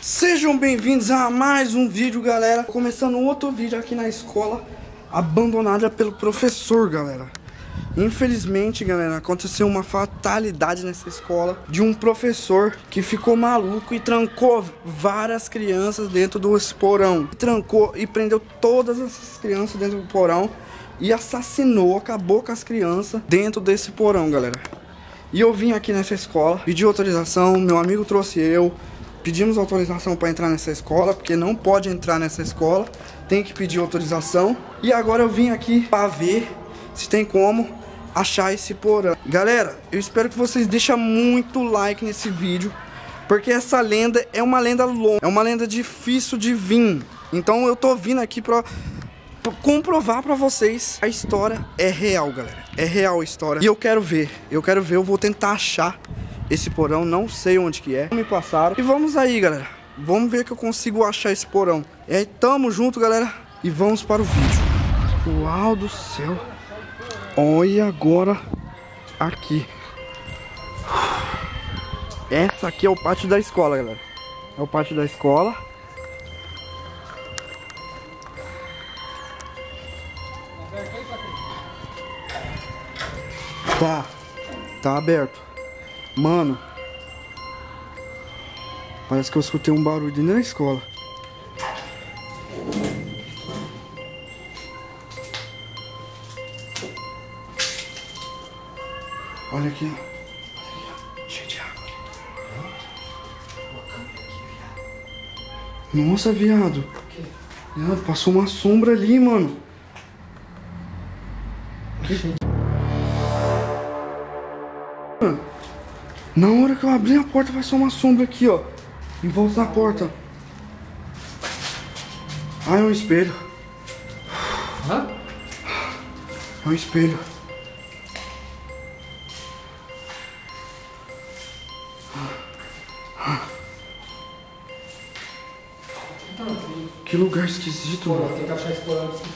Sejam bem-vindos a mais um vídeo, galera. Começando outro vídeo aqui na escola abandonada pelo professor, galera. Infelizmente, galera, aconteceu uma fatalidade nessa escola de um professor que ficou maluco e trancou várias crianças dentro do porão. Trancou e prendeu todas essas crianças dentro do porão e assassinou, acabou com as crianças dentro desse porão, galera. E eu vim aqui nessa escola, pedi autorização, meu amigo trouxe eu. Pedimos autorização para entrar nessa escola, porque não pode entrar nessa escola, tem que pedir autorização. E agora eu vim aqui para ver se tem como achar esse porão. Galera, eu espero que vocês deixem muito like nesse vídeo, porque essa lenda é uma lenda longa, é uma lenda difícil de vir. Então eu tô vindo aqui para comprovar para vocês a história é real, galera. É real a história. E eu quero ver, eu vou tentar achar esse porão, não sei onde que é. Me passaram. E vamos aí, galera. Vamos ver que eu consigo achar esse porão. E aí, tamo junto, galera. E vamos para o vídeo. Uau do céu. Olha agora aqui. Essa aqui é o pátio da escola, galera. É o pátio da escola. Tá aberto. Mano, parece que eu escutei um barulho dentro da escola. Olha aqui. Cheio de água. Nossa, viado. Viado, passou uma sombra ali, mano. Na hora que eu abri a porta, passou uma sombra aqui, ó. Em volta da porta. Ah, é um espelho. Hã? É um espelho. Que lugar esquisito, mano. Tem que achar esse porão desse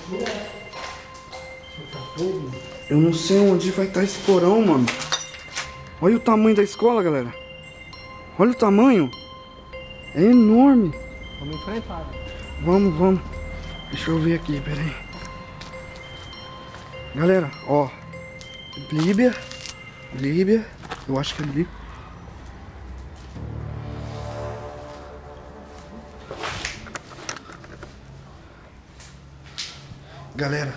lugar. Eu não sei onde vai estar esse porão, mano. Olha o tamanho da escola, galera. Olha o tamanho. É enorme. Vamos enfrentar. Vamos. Deixa eu ver aqui, pera aí. Galera, ó. Líbia. Eu acho que é Líbia. Galera.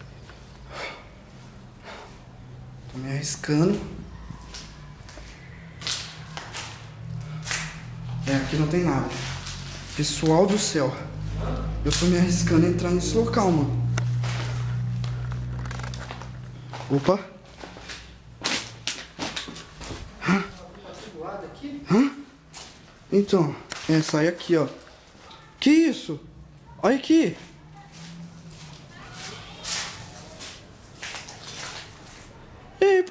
Tô me arriscando. Aqui não tem nada. Pessoal do céu, eu tô me arriscando a entrar nesse local, mano. Opa. Hã? Então, sai aqui, ó. Que isso? Olha aqui. Ei,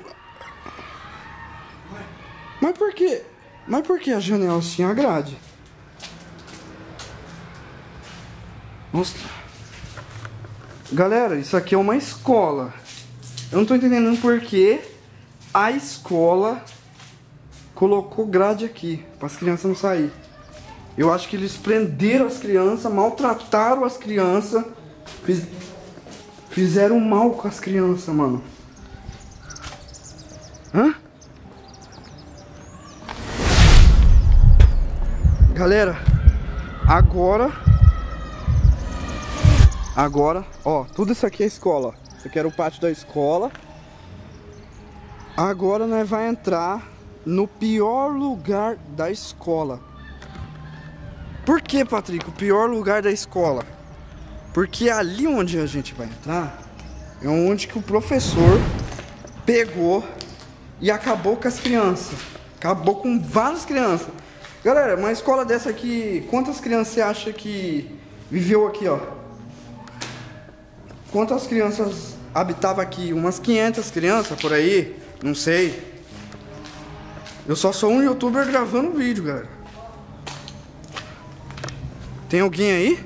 mas por quê? Mas por que a janela tinha grade? Nossa. Galera, isso aqui é uma escola. Eu não tô entendendo por que a escola colocou grade aqui, para as crianças não saírem. Eu acho que eles prenderam as crianças, maltrataram as crianças, fizeram mal com as crianças, mano. Hã? Galera, agora, ó, tudo isso aqui é escola. Isso aqui era o pátio da escola. Agora nós vamos entrar no pior lugar da escola. Por que, Patrick, o pior lugar da escola? Porque ali onde a gente vai entrar é onde que o professor pegou e acabou com as crianças. Acabou com várias crianças. Galera, uma escola dessa aqui, quantas crianças você acha que viveu aqui, ó? Quantas crianças habitavam aqui? Umas 500 crianças por aí? Não sei. Eu só sou um youtuber gravando vídeo, galera. Tem alguém aí?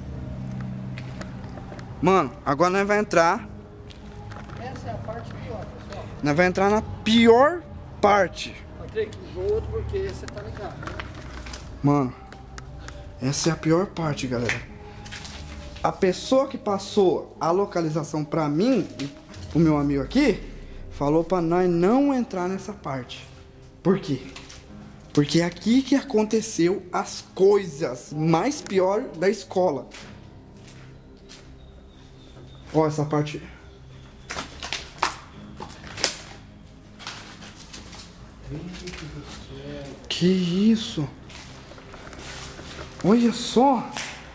Mano, agora nós vamos entrar. Essa é a parte pior, pessoal. Nós vamos entrar na pior parte. Patrick, o outro porque você tá ligado. Mano, Essa é a pior parte, galera. A pessoa que passou a localização pra mim, o meu amigo aqui, falou pra nós não entrar nessa parte. Por quê? Porque é aqui que aconteceu as coisas mais piores da escola. Ó, essa parte. Que isso? Olha só.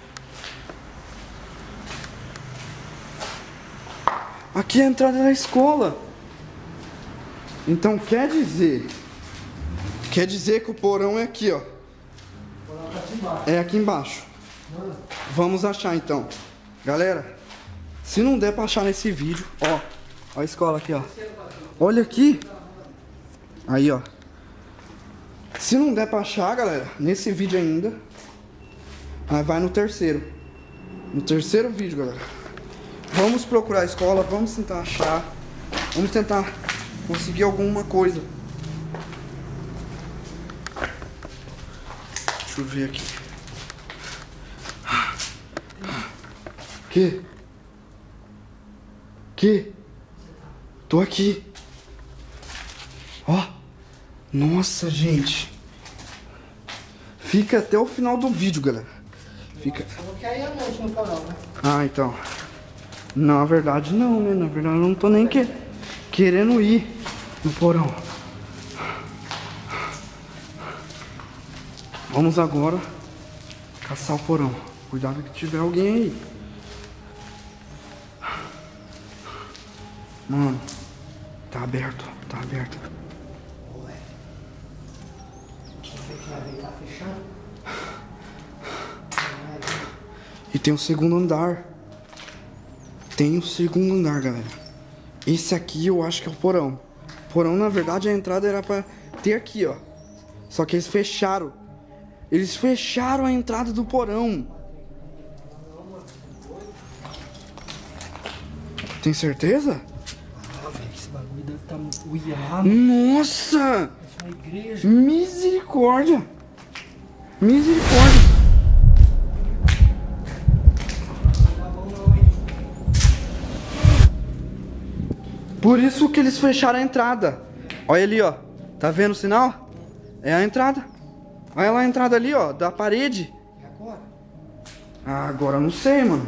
Aqui é a entrada da escola. Então quer dizer que o porão é aqui, ó. O porão tá aqui embaixo. É aqui embaixo. Vamos achar então. Galera, se não der pra achar nesse vídeo, ó a escola aqui, ó. Olha aqui. Aí, ó. Se não der pra achar, galera, nesse vídeo ainda, aí vai no terceiro. No terceiro vídeo, galera. Vamos procurar a escola, vamos tentar achar. Vamos tentar conseguir alguma coisa. Deixa eu ver aqui. Que? Tô aqui. Ó. Nossa, gente. Fica até o final do vídeo, galera. Fica. Você não quer ir à noite no porão, né? Ah, então. Na verdade não, né? Na verdade eu não tô nem querendo ir no porão. Vamos agora caçar o porão. Cuidado que tiver alguém aí. Mano, tá aberto, tá aberto. Ué. Deixa eu ver que vai ver, tá fechado? E tem o segundo andar. Tem o segundo andar, galera. Esse aqui eu acho que é o porão. O porão, na verdade, a entrada era pra ter aqui, ó. Só que eles fecharam. Eles fecharam a entrada do porão. Tem certeza? Ah, velho, esse bagulho deve estar muito uiado. Nossa! Essa é uma igreja. Misericórdia! Misericórdia! Não dá bom não, hein? Por isso que eles fecharam a entrada. Olha ali, ó. Tá vendo o sinal? É a entrada. Olha lá a entrada ali, ó, da parede. E agora? Ah, agora eu não sei, mano.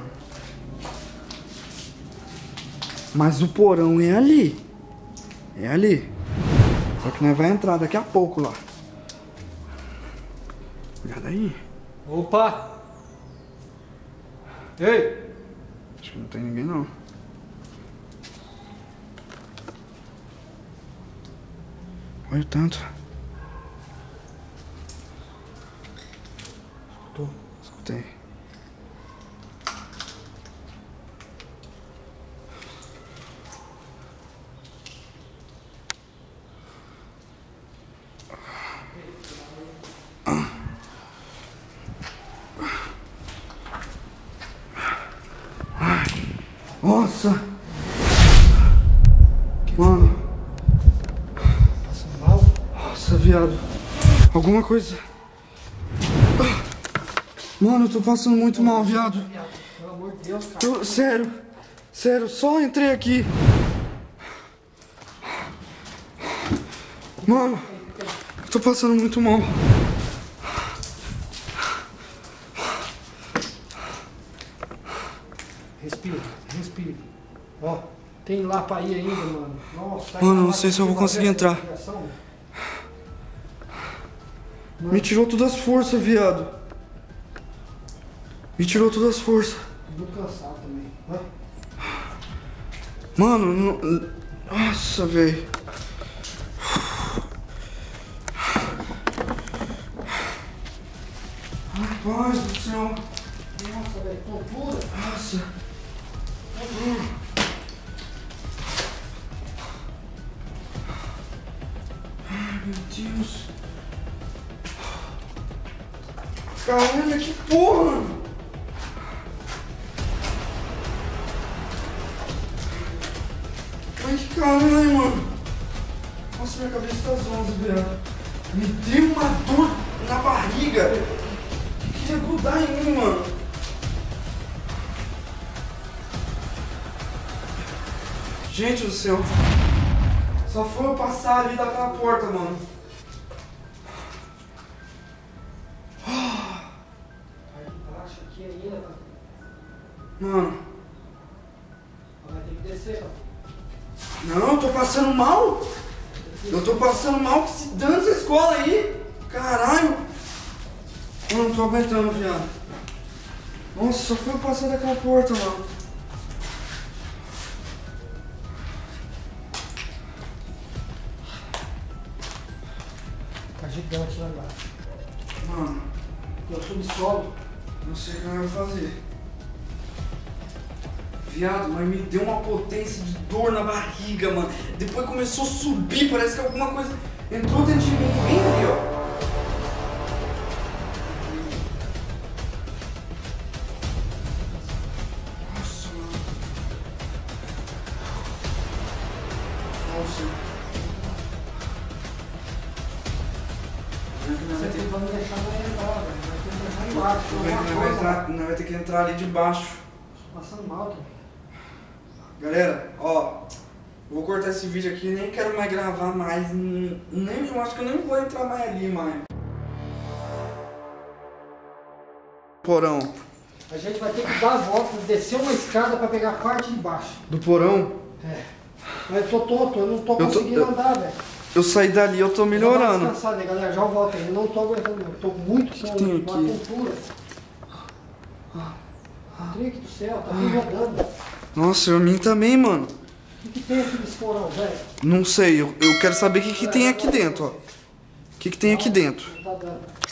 Mas o porão é ali. É ali. Só que nós vai entrar daqui a pouco lá. Cuidado aí. Opa! Ei! Acho que não tem ninguém, não. Olha o tanto. Escutou? Escutei. Ai. Nossa! Mano. Passando mal? Nossa, viado. Alguma coisa. Mano, eu tô passando muito mal, viado. Pelo amor de Deus, cara. Sério, só entrei aqui. Mano, eu tô passando muito mal. Respira, respira. Ó, tem lá pra ir ainda, mano. Nossa, Mano, não sei se eu vou conseguir entrar. Me tirou todas as forças, viado. Me tirou todas as forças. Tô cansado também. Vai. Mano, não... Nossa, velho. Rapaz do céu. Nossa, velho, tontura. Nossa. Ai, meu Deus. Caralho, que porra, mano. Ai, que caralho, mano. Nossa, minha cabeça tá zonza, viado. Me deu uma dor na barriga. Que quer grudar em mim, mano. Gente do céu. Só foi eu passar ali daquela porta, mano. Aí embaixo, aqui ainda, cara. Mano. Vai ter que descer, cara. Não, eu tô passando mal. Eu tô passando mal, que se dane essa escola aí. Caralho. Eu não tô aguentando, viado. Nossa, só foi eu passar daquela porta, mano. Tá gigante lá embaixo. Mano, Eu subsolo. não sei o que eu vou fazer. Viado, mas me deu uma potência de dor na barriga, mano. Depois começou a subir, parece que alguma coisa entrou dentro de mim. Vem ali, ó. Nossa, mano. Nossa. Você tem que não deixar mais entrar, velho. Vai ter que deixar embaixo. Nós vai ter que entrar ali de baixo. Tô passando mal, cara. Galera, ó, vou cortar esse vídeo aqui, nem quero mais gravar mais, eu acho que eu nem vou entrar mais ali, mais. Porão. A gente vai ter que dar a volta, descer uma escada pra pegar a parte de baixo. Do porão? É. Mas eu tô tonto, eu não tô conseguindo andar, velho. Eu saí dali, eu tô melhorando. Eu tô cansado, né, galera? Já volto aí, eu não tô aguentando, eu tô muito com tem uma aqui? tontura. Patrick do céu, tá me jogando. Nossa, eu mim também, mano. O que tem aqui nesse porão, velho? Não sei, eu quero saber o que tem aqui dentro, ó. O que tem aqui dentro? Não tá dando.